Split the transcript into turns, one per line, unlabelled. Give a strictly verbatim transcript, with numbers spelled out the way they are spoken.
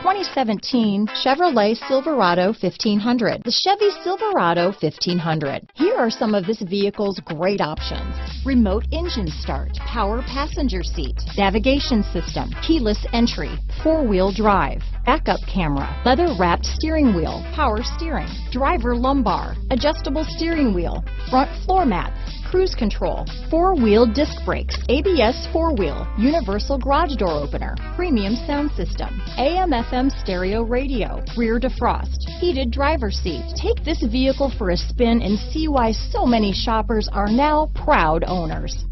twenty seventeen Chevrolet Silverado fifteen hundred. The Chevy Silverado fifteen hundred. Here are some of this vehicle's great options: remote engine start, power passenger seat, navigation system, keyless entry, four-wheel drive, backup camera, leather-wrapped steering wheel, power steering, driver lumbar, adjustable steering wheel, front floor mats, cruise control, four-wheel disc brakes, A B S four-wheel, universal garage door opener, premium sound system, A M F M stereo radio, rear defrost, heated driver's seat. Take this vehicle for a spin and see why so many shoppers are now proud owners.